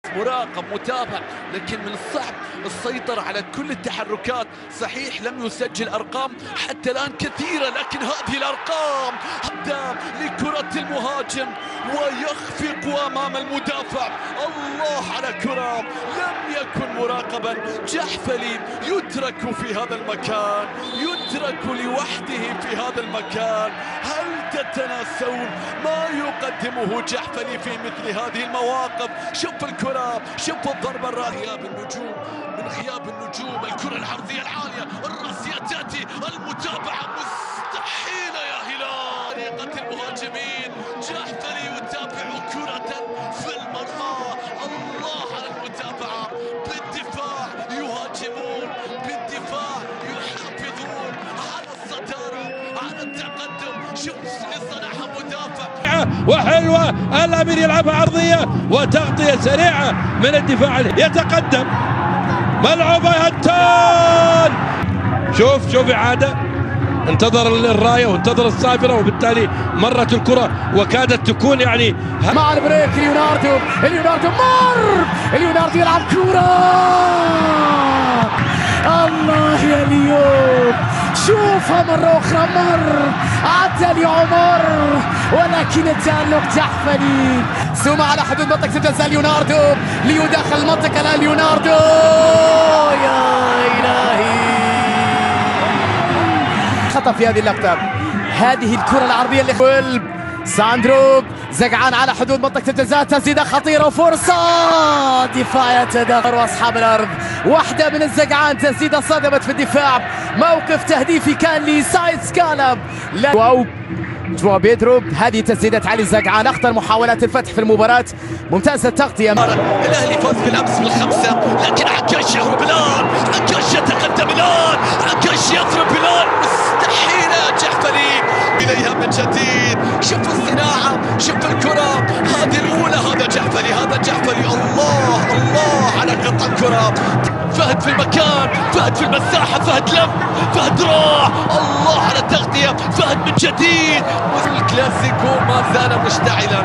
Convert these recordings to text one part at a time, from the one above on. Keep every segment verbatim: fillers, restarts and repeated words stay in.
مراقب متابع، لكن من الصعب السيطرة على كل التحركات. صحيح لم يسجل أرقام حتى الآن كثيرة، لكن هذه الأرقام هدام لكرة المهاجم ويخفق أمام المدافع. الله على كرة لم يكن مراقبا. جحفلي يترك في هذا المكان، يترك لوحده في هذا المكان. هل تتناسون ما يقدمه جحفلي في مثل هذه المواقف؟ شوف الكرة، شوف الضربة الراسية. غياب النجوم، من غياب النجوم الكرة العرضية العالية الراسية تأتي، المتابعة مستحيلة يا هلال. طريقة المهاجمين، جحفلي يتابع كرة في المرمى. الله على المتابعة، بالدفاع يهاجمون، بالدفاع يحافظون على الصدارة، على التقدم. شوف اللي صنعها مدافع وحلوة. الأمير يلعبها عرضية وتغطية سريعة من الدفاع، يتقدم ملعوبة هتان. شوف شوف إعادة، انتظر الراية وانتظر الصافرة، وبالتالي مرت الكرة وكادت تكون يعني مع البريك. ليوناردو ليوناردو مر ليوناردو يلعب كرة. الله يا ليو، شوفها مرة أخرى، مر عدى لعمر ولكن التألق جحفلي. سوما على حدود منطقة الجزاء، ليوناردو ليو داخل المنطقة الآن. ليوناردو يا إلهي، خطأ في هذه اللقطة. هذه الكرة العرضية اللي ساندرو زقعان على حدود منطقة الجزاء، تسديدة خطيرة وفرصة دفاع يتدخل واصحاب الارض. واحدة من الزقعان، تسديدة صدمت في الدفاع، موقف تهديفي كان لسايد سكالب. واو جوا بيدرو، هذه تسديدة علي الزقعان، اخطر محاولات الفتح في المباراة. ممتازة التغطية. الاهلي فاز بالامس بالخمسة، لكن عكاش يهرب الان، عكاش يتقدم الان، عكاش يضرب الان. مستحيل يا جحفلي اليها من جديد. شوف الصناعة، شوف الكرة، هذه الأولى. هذا جحفلي، هذا جحفلي. الله الله على قطع الكرة. فهد في المكان، فهد في المساحة، فهد لف، فهد راح. الله على التغطية، فهد من جديد. الكلاسيكو ما زال مشتعلا،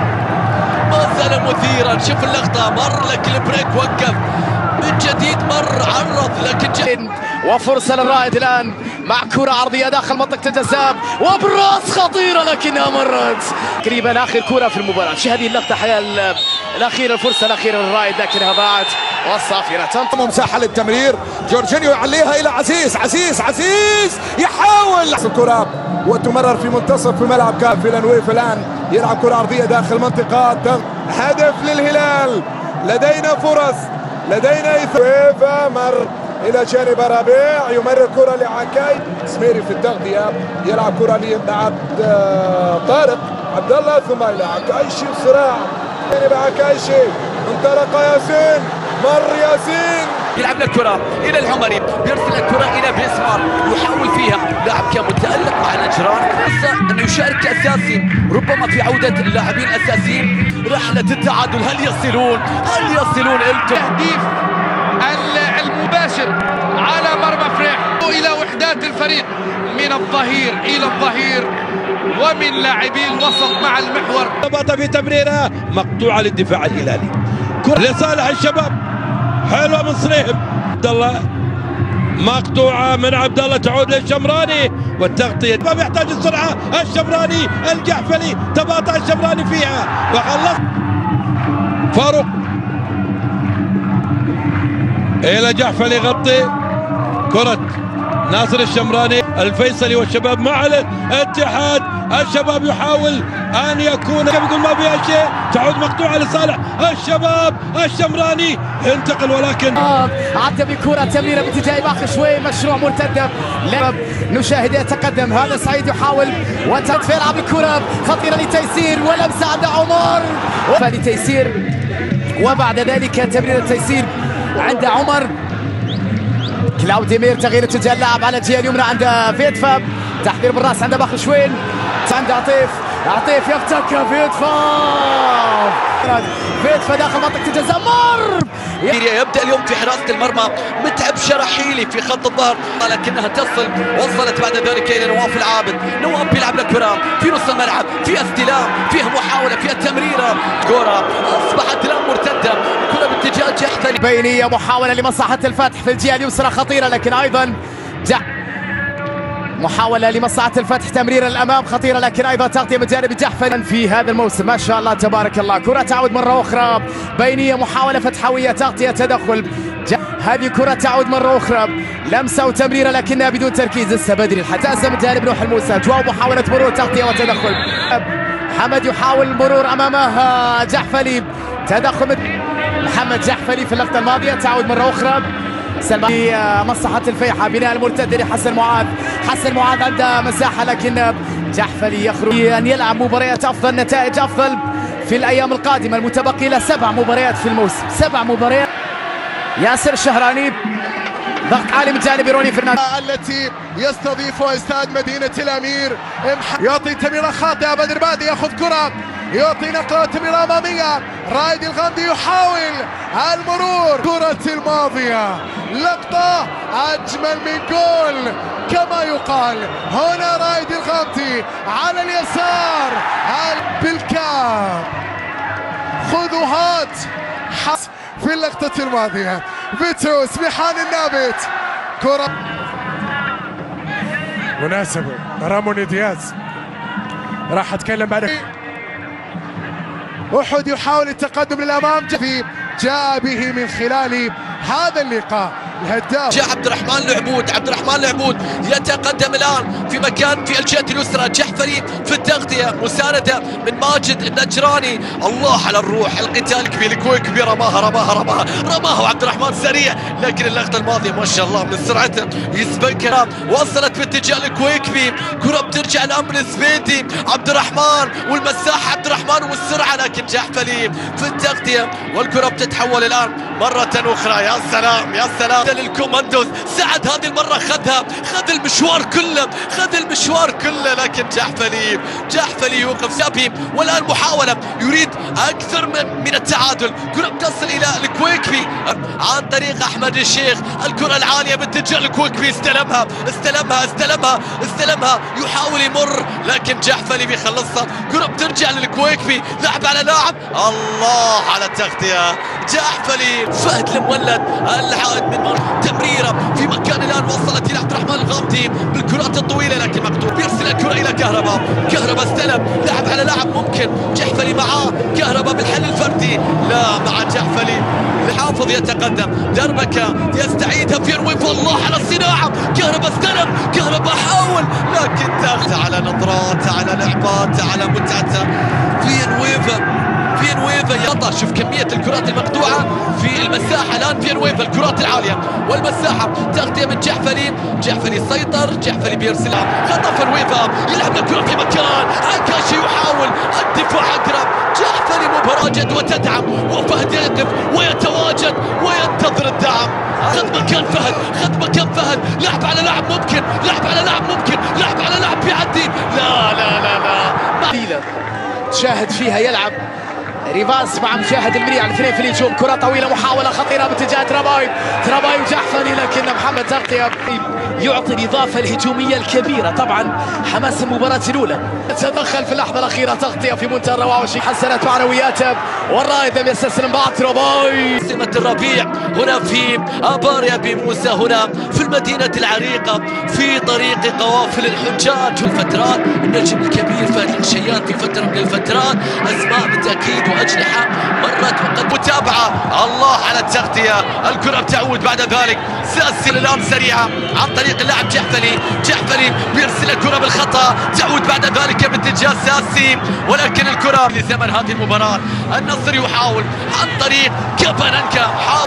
ما زال مثيرا. شوف اللقطة، مر لك البريك، وقف من جديد، مر عرض لكن جديد. وفرصة للرائد الآن مع كرة عرضية داخل منطقة الجزاء وبراس خطيرة لكنها مرت. تقريبا آخر كرة في المباراة. شو هذه اللقطة حيال الأخيرة، الفرصة الأخيرة للرائد لكنها ضاعت. والصافرة تنطم مساحة للتمرير، جورجينيو يعليها إلى عزيز. عزيز عزيز يحاول الكرة وتمرر في منتصف ملعب كاف فيلانويف. الآن يلعب كرة عرضية داخل منطقة هدف للهلال. لدينا فرص، لدينا إثبات. مر إلى جانب ربيع، يمرر كرة لعكاي. سميري في التغطية، يلعب كرة لعبد طارق عبد الله، ثم إلى عكايشي بصراع. جانب عكايشي، انطلق ياسين، مر ياسين، يلعب الكرة إلى العمري، بيرسل الكرة إلى بيسمار، يحاول فيها. لاعب كان متألق مع الأجران، فرصة أنه يشارك كأساسي، ربما في عودة اللاعبين الأساسيين. رحلة التعادل، هل يصلون؟ هل يصلون؟ تهديف المباشر على مرمى فريح إلى وحدات الفريق، من الظهير إلى الظهير ومن لاعبي الوسط مع المحور. ضبط في تمريرة مقطوعة للدفاع الهلالي، كرة لصالح الشباب، حلوة من صريهم. عبد الله مقطوعة من عبد الله، تعود للشمراني والتغطية. الشباب يحتاج السرعة، الشمراني الجحفلي، تباطأ الشمراني فيها وخلص. فاروق إلى جحفلي، يغطي كرة ناصر الشمراني. الفيصلي والشباب مع الاتحاد، الشباب يحاول أن يكون، يقول ما فيها شيء، تعود مقطوعة لصالح الشباب. الشمراني ينتقل ولكن عدى بكرة تمريرة باتجاه باخر شوي، مشروع مرتدة. نشاهد يتقدم، هذا سعيد يحاول وتدفع، يلعب الكرة خطيرة لتيسير ولمسة عند عمر لتيسير، وبعد ذلك تمريرة تيسير عند عمر. كلاوديمير تغيير اتجاه اللاعب على الجهه اليمنى عند فيتفا، تحضير بالراس عند باخر شوين، عند عطيف، عطيف يفتك فيتفا، فيتفا داخل منطقه الجزاء، مر يبدا اليوم في حراسه المرمى. متعب شرحيلي في خط الظهر، لكنها تصل، وصلت بعد ذلك الى نواف العابد. نواف بيلعب الكره في نص الملعب، فيها استلام، فيها محاوله، فيها تمريره، كره اصبحت الان مرتده. بينية محاولة لمصلحة الفتح في الجهة اليسرى خطيرة، لكن أيضا جع محاولة لمصلحة الفتح تمرير الأمام خطيرة، لكن أيضا تغطية من جانب جحفل في هذا الموسم ما شاء الله تبارك الله. كرة تعود مرة أخرى بينية محاولة فتحوية تغطية تدخل، هذه كرة تعود مرة أخرى لمسة وتمريرة لكنها بدون تركيز لسه بدري الحتى من جانب نوح الموسى. جواو محاولة مرور تغطية وتدخل، محمد يحاول المرور أمامها جحفلي، تدخل محمد جحفلي في اللقطة الماضية. تعود مرة أخرى في مصلحة الفيحة بناء المرتد لحسن معاذ، حسن معاذ عنده مساحة لكن جحفلي يخرج أن يلعب مباريات أفضل، نتائج أفضل في الأيام القادمة. المتبقي له سبع مباريات في الموسم، سبع مباريات. ياسر الشهراني ضغط عالي من جانب روني فرنانديز التي يستضيفها استاد مدينة الأمير، يعطي تمريرة خاطئة، بدر بادي ياخذ كرة، يعطي نقلة تمريرة أمامية، رائد الغامدي يحاول المرور، كرة الماضية لقطة أجمل من جول كما يقال. هنا رائد الغامدي على اليسار بالكاب، خذوا هات في اللقطة الماضية. فيتروس بحان النابت، كرة مناسبة. رامون دياز راح اتكلم بعد. أحد يحاول التقدم للأمام، جاء به من خلال هذا اللقاء الهداف جاء عبد الرحمن العبود. عبد الرحمن العبود يتقدم الان في مكان في الجهه اليسرى، جحفلي في التغطيه، مسانده من ماجد النجراني. الله على الروح، القتال كبير، الكويكبي رماها رماها رماها رماها وعبد الرحمن سريع، لكن اللقطه الماضيه ما شاء الله من سرعته يسبقها، وصلت باتجاه الكويكبي، كره بترجع الان من الزبيدي، عبد الرحمن والمساحه عبد الرحمن والسرعه، لكن جحفلي في التغطيه والكره بتتحول الان مره اخرى. يا سلام يا سلام للكوماندوز، سعد هذه المره خذها، خذ المشوار كله، خذ المشوار كله، لكن جحفلي جحفلي يوقف سابي. والان محاوله يريد اكثر من من التعادل، كره بتصل الى الكويكبي عن طريق احمد الشيخ، الكره العاليه باتجاه الكويكبي، استلمها استلمها استلمها استلمها يحاول يمر، لكن جحفلي بيخلصها، كره بترجع للكويكبي، لعب على لاعب، الله على التغطيه جحفلي. فهد المولد العائد من تمريره في مكان الان وصلت الى عبد الرحمن الغامدي بالكرات الطويله، لكن مقطوع، بيرسل الكره الى كهرباء، كهرباء استلم، لعب على لاعب ممكن، جحفلي معاه، كهرباء بالحل الفردي، لا مع جحفلي، الحافظ يتقدم، دربكه يستعيدها في نويف، الله على الصناعه، كهرباء استلم، كهرباء حاول، لكن تاخذ على نظرات، على لعبات، على متعته في نويفا في نويفا يقطع. شوف كمية الكرات المقطوعة في المساحة الآن في نويفا، الكرات العالية والمساحة، تغطية من جحفلي، جحفلي سيطر، جحفلي بيرسلها، خطف نويفا، يلعب الكرة في مكان، عكاشي يحاول الدفاع أقرب، جحفلي مباراة وتدعم، وفهد يقف ويتواجد وينتظر الدعم، خذ مكان فهد، خذ مكان فهد، لعب على لاعب ممكن، لعب على لاعب ممكن، لعب على لاعب بيعدي، لا لا لا لا تشاهد فيها يلعب ريفاس مع مشاهد المريع، الاثنين في الهجوم، كرة طويلة محاولة خطيرة باتجاه تراباي، تراباي وجحفلي، لكن محمد تغطية يعطي الإضافة الهجومية الكبيرة. طبعا حماس المباراة الأولى، تدخل في اللحظة الأخيرة، تغطية في منتهى الروعة، حسنت معنوياته، والرائد لم يستسلم بعد تراباي. سمة الربيع هنا في آبار أبي موسى، هنا في المدينة العريقة، في طريق قوافل الحجاج. في الفترات النجم الكبير فهد الشيان في فترة من الفترات، أسماء بالتأكيد وأجنحة مرت وقد متابعة، الله على التغطية، الكرة بتعود بعد ذلك، سلسل الآن سريعة عن طريق اللاعب جحفلي، جحفلي بيرسل الكرة بالخطأ، تعود بعد ذلك باتجاه ساسي، ولكن الكرة لزمن هذه المباراة. النصر يحاول عن طريق كابانانكا، حاول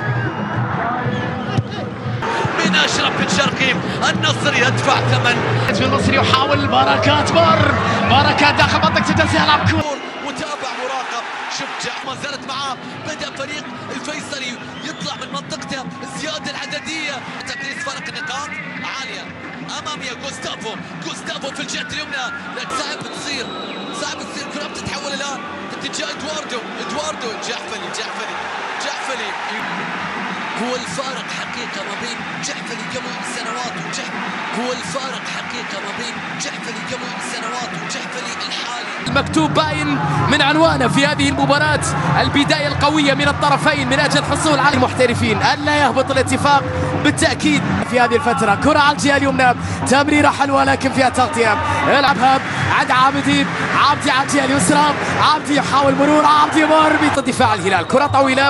من أشرف الشرقي، النصر يدفع ثمن. النصر يحاول، بركات مر، بركات داخل منطقة التسليح، يلعب كورة، متابع مراقب، شوف جح ما زالت معاه، بدأ فريق الفيصلي يطلع من منطقته، الزيادة العددية، تقليص فرق النقاط عالية أمامية. جوستافو جوستافو في الجهة اليمنى، لكن صعب تصير صعب تصير كرة بتتحول الآن باتجاه ادواردو ادواردو جحفلي جحفلي جحفلي هو الفارق حقيقة ما بين جحفلي قبل سنوات وجحفلي هو الفارق حقيقة ما بين جحفلي قبل سنوات وجحفلي الحالي. المكتوب باين من عنوانه في هذه المباراة البداية القوية من الطرفين من أجل الحصول على المحترفين، ألا يهبط الاتفاق بالتأكيد في هذه الفترة. كرة على الجهة اليمنى، تمريرة حلوة لكن فيها تغطية، يلعبها عند عابدي، عابدي على الجهة اليسرى، عابدي يحاول مرور، عابدي مر بدفاع الهلال، كرة طويلة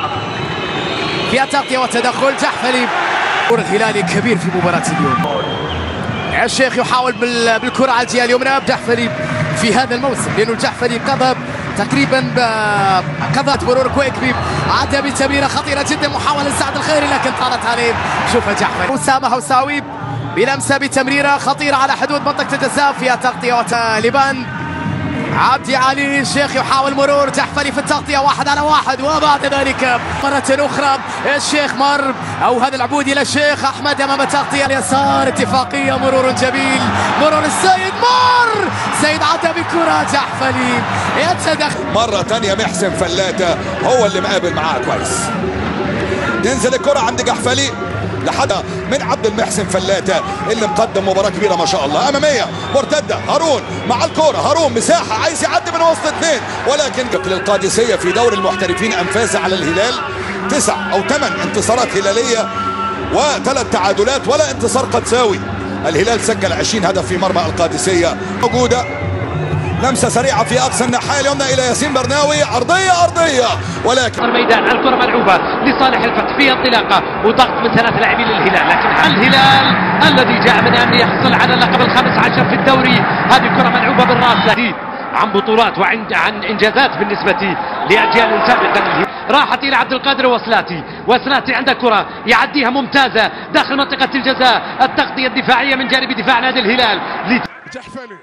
فيها تغطية وتدخل جحفلي. دور الهلالي كبير في مباراة اليوم. الشيخ يحاول بالكرة على الجهة اليمنى، جحفلي في هذا الموسم لأنه الجحفلي قضى تقريبا قضت مرور كويكبي، عدى بتمريرة خطيرة جدا، محاولة لسعد الخيري لكن طارت عليه. شوفها جحفلي، أسامة هوساوي بلمسة بتمريرة خطيرة على حدود منطقة الجزاء، فيها تغطية وتالبان. عبدي علي الشيخ يحاول مرور جحفلي في التغطية واحد على واحد، وبعد ذلك مرة أخرى الشيخ مر أو هذا العبود إلى الشيخ أحمد أمام تغطية اليسار، اتفاقية، مرور جميل، مرور السيد، مر سيد عدى بكرة جحفلي يتدخل مرة ثانية. محسن فلاتة هو اللي مقابل معاه كويس، تنزل الكرة عند جحفلي لحد من عبد المحسن فلاتة اللي مقدم مباراة كبيرة ما شاء الله. أمامية مرتدة، هارون مع الكرة، هارون مساحة عايز يعدي من وسط اثنين، ولكن للقادسية في دور المحترفين أنفاس على الهلال تسع أو ثمان انتصارات هلالية وثلاث تعادلات ولا انتصار قدساوي. الهلال سجل عشرين هدف في مرمى القادسية. موجودة لمسة سريعة في أقصى الناحية اليمنى إلى ياسين برناوي، أرضية أرضية، ولكن الميدان الكرة ملعوبة لصالح الفتح في انطلاقة وضغط من ثلاث لاعبين للهلال، لكن الهلال الذي جاء من أن يحصل على اللقب الخامس عشر في الدوري، هذه كرة ملعوبة بالراس عن بطولات وعن عن إنجازات بالنسبة لأجيال سابقة. راحت إلى عبد القادر وسلاتي، وسلاتي عنده كرة يعديها ممتازة داخل منطقة الجزاء، التغطية الدفاعية من جانب دفاع نادي الهلال. جحفلي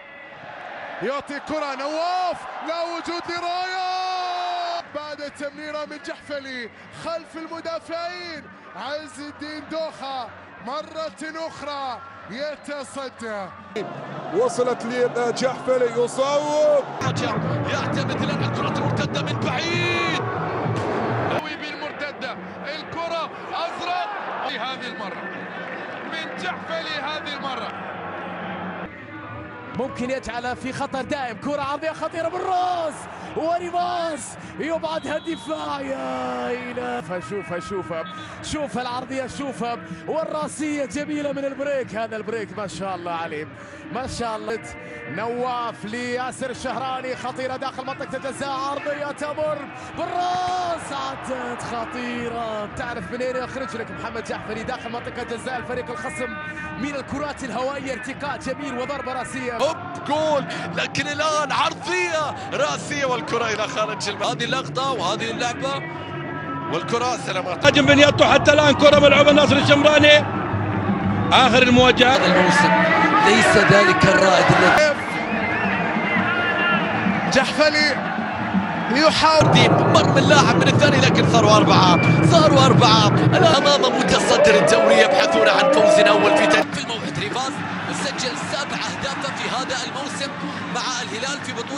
يعطي كرة نواف، لا وجود لراية بعد التمريرة من جحفلي خلف المدافعين. عز الدين دوخة مرة أخرى يتصدى، وصلت لجحفلي يصوب، يعتمد الآن على الكرة المرتدة من بعيد، قوي بالمرتدة، الكرة أزرق هذه المرة من جحفلي، هذه المرة ممكن يجعل في خطر دائم. كرة عرضية خطيرة بالراس وريباس، يبعدها الدفاع، يا إله. فشوفها شوفها شوفها العرضية، شوفها والراسية جميلة من البريك، هذا البريك ما شاء الله عليه ما شاء الله. نواف لياسر الشهراني، خطيرة داخل منطقة الجزاء، عرضية تمر بالراس، عدت خطيرة. تعرف منين يخرج لك محمد جحفلي داخل منطقة الجزاء الفريق الخصم من الكرات الهوائية، ارتقاء جميل وضربة راسية، هوب جول، لكن الآن عرضية راسية والكرة إلى خارج الملعب. هذه اللقطة وهذه اللعبة والكرة سلامات. هجم بنياته حتى الآن، كرة ملعوبة ناصر الشمراني، آخر المواجهة. هذا الموسم ليس ذلك الرائد الذي جحفلي يحاول مر من لاعب من الثاني، لكن صاروا أربعة صاروا أربعة أمام متصدر الدوري يبحثون عن فوز أول في في الموعد. ريفاز وسجل سبع أهداف في هذا الموسم مع الهلال في بطولة